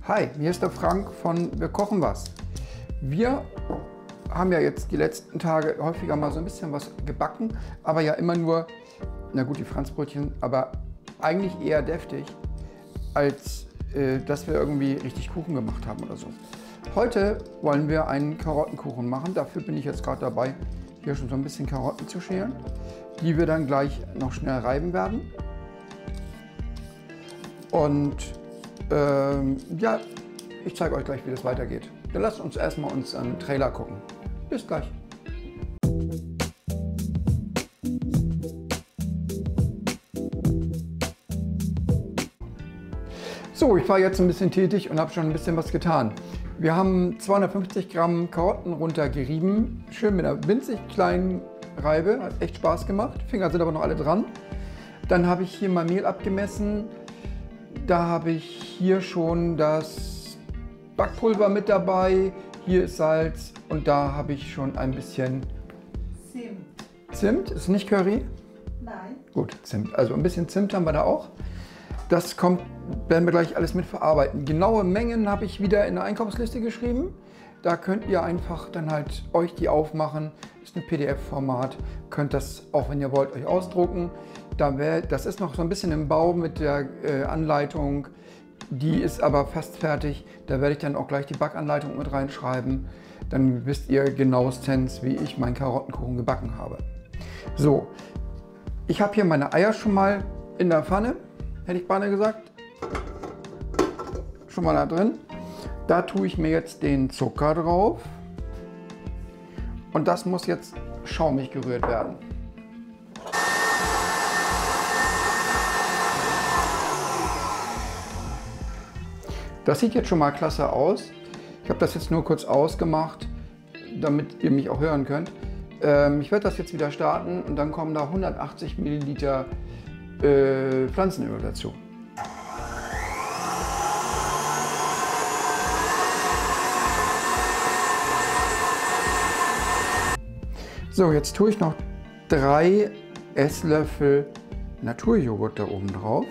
Hi, hier ist der Frank von Wir kochen was. Wir haben ja jetzt die letzten Tage häufiger mal so ein bisschen was gebacken, aber ja immer nur, na gut, die Franzbrötchen, aber eigentlich eher deftig, als dass wir irgendwie richtig Kuchen gemacht haben oder so. Heute wollen wir einen Karottenkuchen machen. Dafür bin ich jetzt gerade dabei, hier schon so ein bisschen Karotten zu schälen, die wir dann gleich noch schnell reiben werden. Und ja, ich zeige euch gleich, wie das weitergeht. Dann lasst uns erstmal einen Trailer gucken. Bis gleich. So, ich war jetzt ein bisschen tätig und habe schon ein bisschen was getan. Wir haben 250 Gramm Karotten runtergerieben, schön mit einer winzig kleinen Reibe, hat echt Spaß gemacht. Finger sind aber noch alle dran. Dann habe ich hier mal Mehl abgemessen. Da habe ich hier schon das Backpulver mit dabei. Hier ist Salz und da habe ich schon ein bisschen Zimt. Zimt. Ist nicht Curry? Nein. Gut, Zimt. Also ein bisschen Zimt haben wir da auch. Das werden wir gleich alles mit verarbeiten. Genaue Mengen habe ich wieder in der Einkaufsliste geschrieben. Da könnt ihr einfach dann halt euch die aufmachen. Ist ein PDF-Format. Könnt das auch, wenn ihr wollt, euch ausdrucken. Das ist noch so ein bisschen im Bau mit der Anleitung. Die ist aber fast fertig. Da werde ich dann auch gleich die Backanleitung mit reinschreiben. Dann wisst ihr genauestens, wie ich meinen Karottenkuchen gebacken habe. So, ich habe hier meine Eier schon mal in der Pfanne, hätte ich beinahe gesagt. Schon mal da drin. Da tue ich mir jetzt den Zucker drauf. Und das muss jetzt schaumig gerührt werden. Das sieht jetzt schon mal klasse aus. Ich habe das jetzt nur kurz ausgemacht, damit ihr mich auch hören könnt. Ich werde das jetzt wieder starten und dann kommen da 180 Milliliter Pflanzenöl dazu. So, jetzt tue ich noch 3 Esslöffel Naturjoghurt da oben drauf.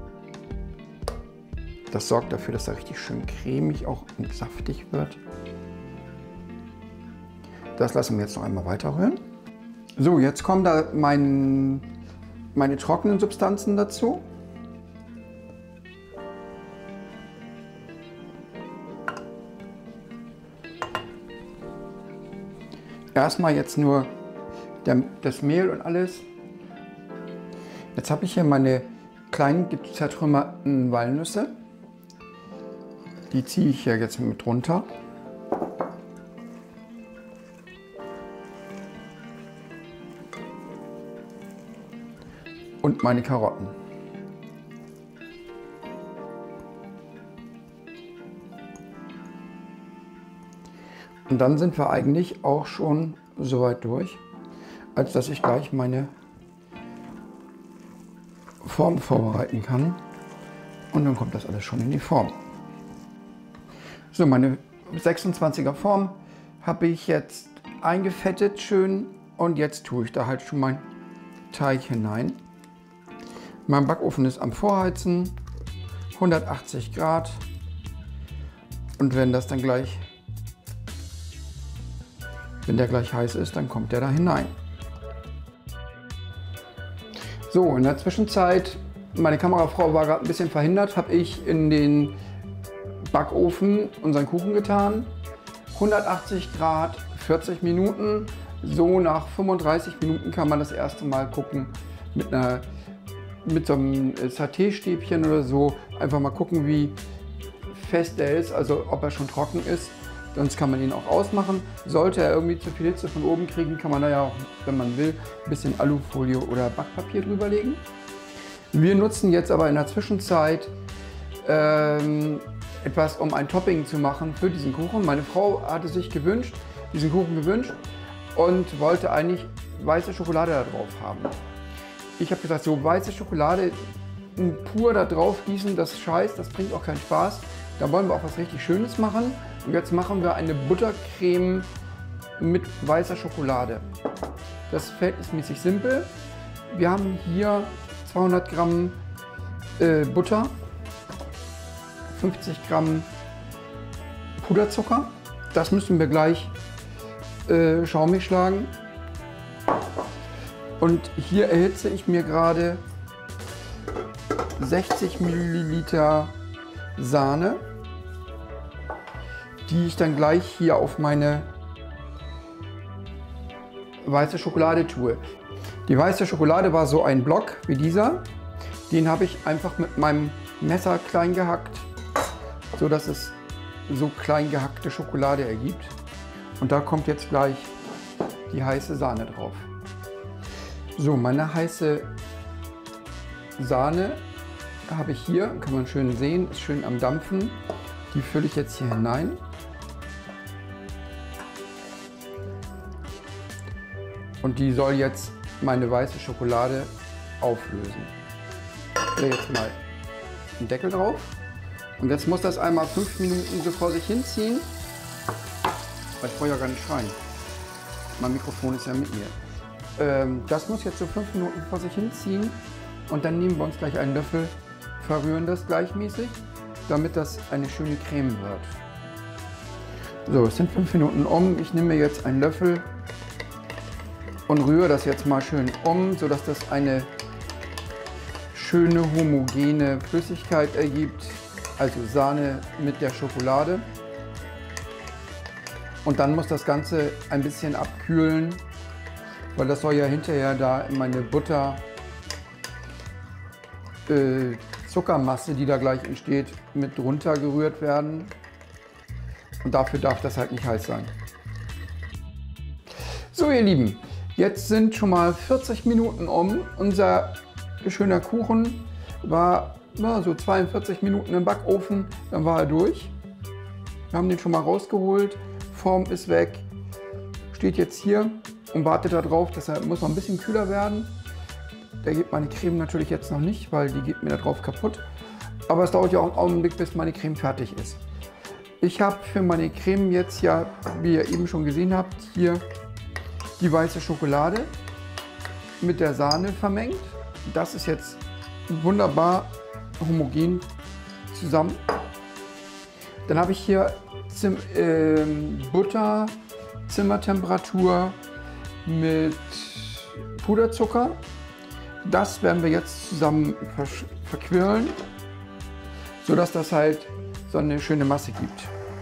Das sorgt dafür, dass er richtig schön cremig auch und saftig wird. Das lassen wir jetzt noch einmal weiter rühren. So, jetzt kommen da meine trockenen Substanzen dazu. Erstmal jetzt nur das Mehl und alles. Jetzt habe ich hier meine kleinen zertrümmerten Walnüsse. Die ziehe ich hier jetzt mit runter. Und meine Karotten. Und dann sind wir eigentlich auch schon so weit durch, als dass ich gleich meine Form vorbereiten kann. Und dann kommt das alles schon in die Form. So, meine 26er Form habe ich jetzt eingefettet schön und jetzt tue ich da halt schon mein Teig hinein. Mein Backofen ist am Vorheizen, 180 Grad, und wenn der gleich heiß ist, dann kommt der da hinein. So, in der Zwischenzeit, meine Kamerafrau war gerade ein bisschen verhindert, habe ich in den Backofen unseren Kuchen getan. 180 Grad, 40 Minuten. So nach 35 Minuten kann man das erste Mal gucken mit so einem Saté-Stäbchen oder so. Einfach mal gucken, wie fest der ist, also ob er schon trocken ist. Sonst kann man ihn auch ausmachen. Sollte er irgendwie zu viel Hitze von oben kriegen, kann man da ja auch, wenn man will, ein bisschen Alufolie oder Backpapier drüber legen. Wir nutzen jetzt aber in der Zwischenzeit etwas, um ein Topping zu machen für diesen Kuchen. Meine Frau hatte sich diesen Kuchen gewünscht und wollte eigentlich weiße Schokolade da drauf haben. Ich habe gesagt, so weiße Schokolade pur da drauf gießen, das bringt auch keinen Spaß. Da wollen wir auch was richtig Schönes machen. Und jetzt machen wir eine Buttercreme mit weißer Schokolade. Das ist verhältnismäßig simpel. Wir haben hier 200 Gramm Butter, 50 Gramm Puderzucker. Das müssen wir gleich schaumig schlagen. Und hier erhitze ich mir gerade 60 Milliliter Sahne, die ich dann gleich hier auf meine weiße Schokolade tue. Die weiße Schokolade war so ein Block wie dieser. Den habe ich einfach mit meinem Messer klein gehackt, so dass es so klein gehackte Schokolade ergibt. Und da kommt jetzt gleich die heiße Sahne drauf. So, meine heiße Sahne habe ich hier, kann man schön sehen, ist schön am Dampfen. Die fülle ich jetzt hier hinein. Und die soll jetzt meine weiße Schokolade auflösen. Ich stelle jetzt mal den Deckel drauf. Und jetzt muss das einmal 5 Minuten so vor sich hinziehen. Weil ich brauche ja gar nicht schreien. Mein Mikrofon ist ja mit mir. Das muss jetzt so 5 Minuten vor sich hinziehen. Und dann nehmen wir uns gleich einen Löffel, verrühren das gleichmäßig, damit das eine schöne Creme wird. So, es sind 5 Minuten um. Ich nehme mir jetzt einen Löffel und rühre das jetzt mal schön um, sodass das eine schöne homogene Flüssigkeit ergibt. Also Sahne mit der Schokolade. Und dann muss das Ganze ein bisschen abkühlen, weil das soll ja hinterher da in meine Butter Zuckermasse, die da gleich entsteht, mit runtergerührt werden. Und dafür darf das halt nicht heiß sein. So ihr Lieben, jetzt sind schon mal 40 Minuten um. Unser schöner Kuchen war so 42 Minuten im Backofen, dann war er durch. Wir haben den schon mal rausgeholt, Form ist weg, steht jetzt hier und wartet darauf, deshalb muss noch ein bisschen kühler werden. Der geht meine Creme natürlich jetzt noch nicht, weil die geht mir da drauf kaputt. Aber es dauert ja auch einen Augenblick, bis meine Creme fertig ist. Ich habe für meine Creme jetzt ja, wie ihr eben schon gesehen habt, hier die weiße Schokolade mit der Sahne vermengt. Das ist jetzt wunderbar homogen zusammen. Dann habe ich hier Butter, Zimmertemperatur mit Puderzucker. Das werden wir jetzt zusammen verquirlen, sodass das halt so eine schöne Masse gibt.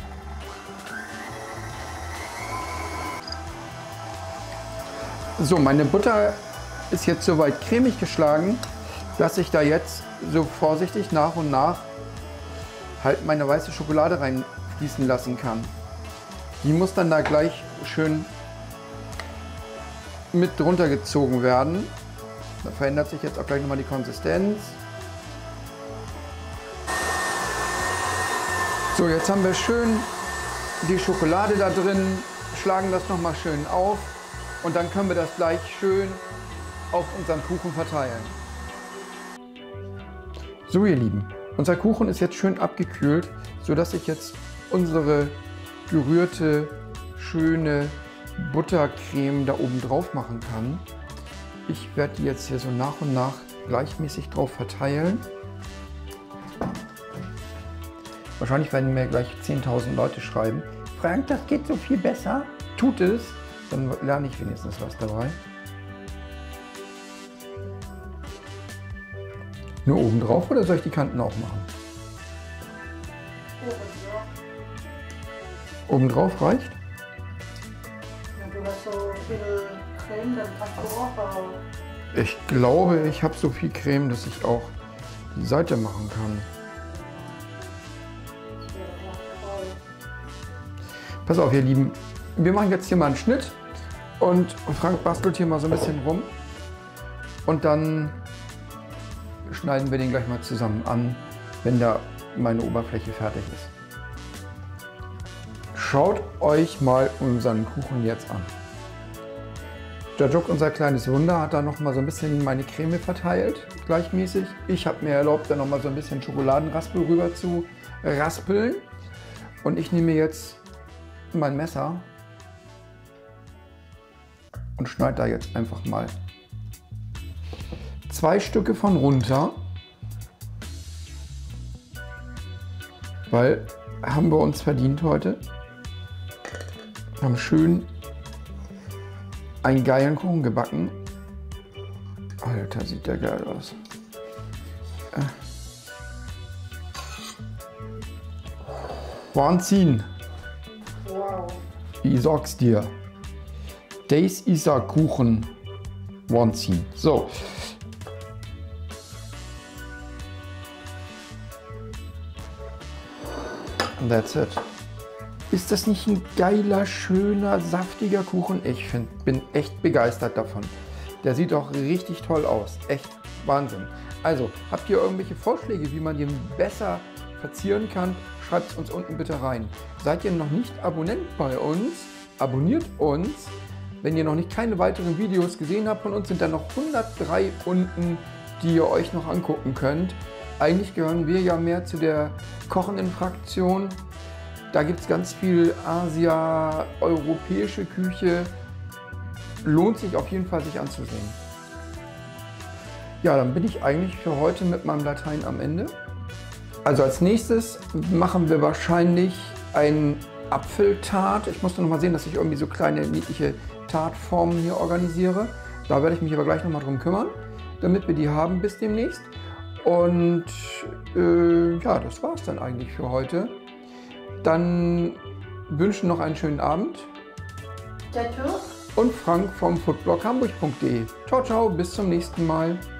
So, meine Butter ist jetzt soweit cremig geschlagen, dass ich da jetzt so vorsichtig nach und nach halt meine weiße Schokolade reinfließen lassen kann. Die muss dann da gleich schön mit drunter gezogen werden. Da verändert sich jetzt auch gleich nochmal die Konsistenz. So, jetzt haben wir schön die Schokolade da drin, schlagen das nochmal schön auf und dann können wir das gleich schön auf unseren Kuchen verteilen. So ihr Lieben, unser Kuchen ist jetzt schön abgekühlt, sodass ich jetzt unsere gerührte, schöne Buttercreme da oben drauf machen kann. Ich werde die jetzt hier so nach und nach gleichmäßig drauf verteilen. Wahrscheinlich werden mir gleich 10.000 Leute schreiben, Frank, das geht so viel besser. Tut es, dann lerne ich wenigstens was dabei. Nur oben drauf oder soll ich die Kanten auch machen? Oben drauf reicht? Wenn du hast so viel Creme, dann kannst du auch. Ich glaube, ich habe so viel Creme, dass ich auch die Seite machen kann. Pass auf, ihr Lieben, wir machen jetzt hier mal einen Schnitt und Frank bastelt hier mal so ein bisschen rum und dann schneiden wir den gleich mal zusammen an, wenn da meine Oberfläche fertig ist. Schaut euch mal unseren Kuchen jetzt an. Jajuk, unser kleines Wunder, hat da noch mal so ein bisschen meine Creme verteilt, gleichmäßig. Ich habe mir erlaubt, da noch mal so ein bisschen Schokoladenraspel rüber zu raspeln. Und ich nehme jetzt mein Messer und schneide da jetzt einfach mal 2 Stücke von runter, weil haben wir uns verdient heute. Haben schön einen geilen Kuchen gebacken. Alter, sieht der geil aus. Wahnsinn. Wow. Ich sag's dir. Das ist ein Kuchen. Wahnsinn. So. And that's it. Ist das nicht ein geiler, schöner, saftiger Kuchen? Ich bin echt begeistert davon. Der sieht auch richtig toll aus. Echt Wahnsinn. Also, habt ihr irgendwelche Vorschläge, wie man den besser verzieren kann? Schreibt es uns unten bitte rein. Seid ihr noch nicht Abonnent bei uns? Abonniert uns. Wenn ihr noch nicht keine weiteren Videos gesehen habt von uns, sind da noch 103 unten, die ihr euch noch angucken könnt. Eigentlich gehören wir ja mehr zu der kochenden Fraktion. Da gibt es ganz viel Asia, europäische Küche. Lohnt sich auf jeden Fall, sich anzusehen. Ja, dann bin ich eigentlich für heute mit meinem Latein am Ende. Also als nächstes machen wir wahrscheinlich einen Apfeltart. Ich musste noch mal sehen, dass ich irgendwie so kleine niedliche Tartformen hier organisiere. Da werde ich mich aber gleich noch mal drum kümmern, damit wir die haben bis demnächst. Und ja, das war es dann eigentlich für heute. Dann wünschen noch einen schönen Abend. Der Türk? Und Frank vom foodbloghamburg.de. Ciao, ciao, bis zum nächsten Mal.